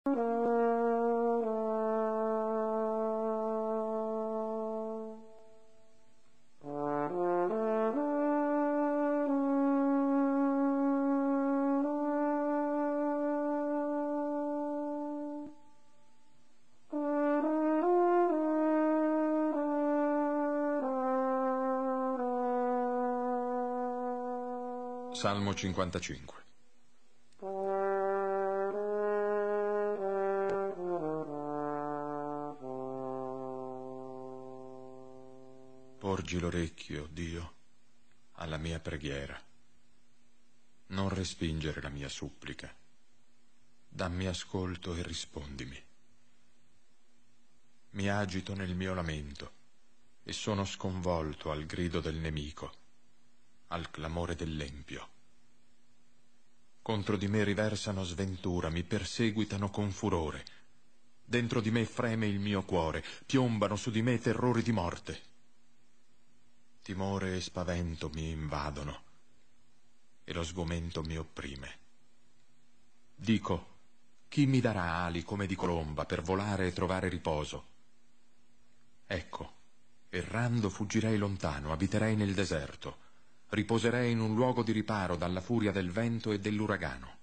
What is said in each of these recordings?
Salmo 55. Porgi l'orecchio, Dio, alla mia preghiera. Non respingere la mia supplica. Dammi ascolto e rispondimi. Mi agito nel mio lamento e sono sconvolto al grido del nemico, al clamore dell'empio. Contro di me riversano sventura, mi perseguitano con furore. Dentro di me freme il mio cuore, piombano su di me terrori di morte. Timore e spavento mi invadono e lo sgomento mi opprime. Dico, chi mi darà ali come di colomba per volare e trovare riposo? Ecco, errando fuggirei lontano, abiterei nel deserto. Riposerei in un luogo di riparo dalla furia del vento e dell'uragano.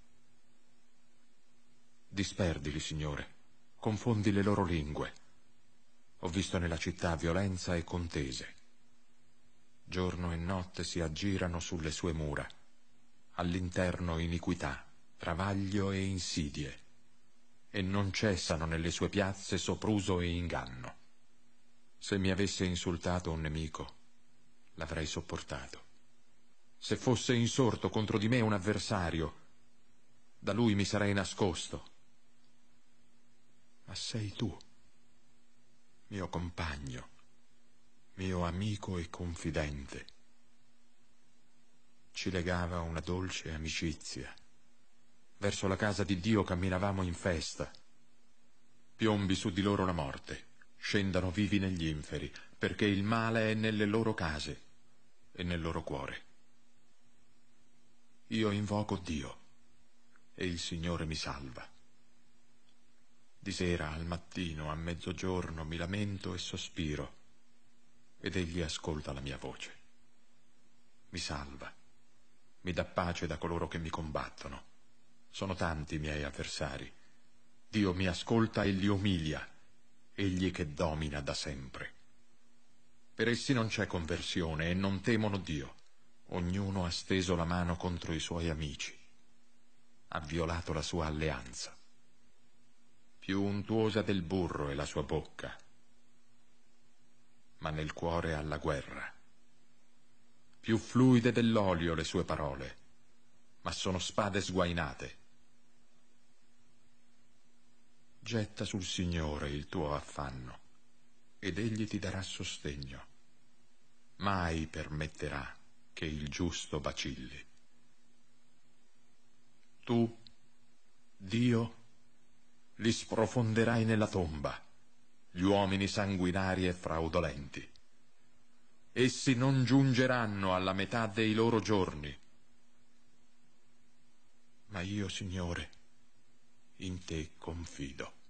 Disperdili, Signore, confondi le loro lingue. Ho visto nella città violenza e contese. Giorno e notte si aggirano sulle sue mura. All'interno iniquità, travaglio e insidie. E non cessano nelle sue piazze sopruso e inganno. Se mi avesse insultato un nemico, l'avrei sopportato. Se fosse insorto contro di me un avversario, da lui mi sarei nascosto. Ma sei tu, mio compagno, mio amico e confidente. Ci legava una dolce amicizia. Verso la casa di Dio camminavamo in festa. Piombi su di loro la morte, scendano vivi negli inferi, perché il male è nelle loro case e nel loro cuore. Io invoco Dio e il Signore mi salva. Di sera al mattino, a mezzogiorno mi lamento e sospiro ed egli ascolta la mia voce. Mi salva, mi dà pace da coloro che mi combattono. Sono tanti i miei avversari. Dio mi ascolta e li umilia, egli che domina da sempre. Per essi non c'è conversione e non temono Dio. Ognuno ha steso la mano contro i suoi amici. Ha violato la sua alleanza. Più untuosa del burro è la sua bocca, ma nel cuore ha la guerra. Più fluide dell'olio le sue parole, ma sono spade sguainate. Getta sul Signore il tuo affanno, ed egli ti darà sostegno. Mai permetterà che il giusto vacilli. Tu, Dio, li sprofonderai nella tomba, gli uomini sanguinari e fraudolenti. Essi non giungeranno alla metà dei loro giorni. Ma io, Signore, in te confido.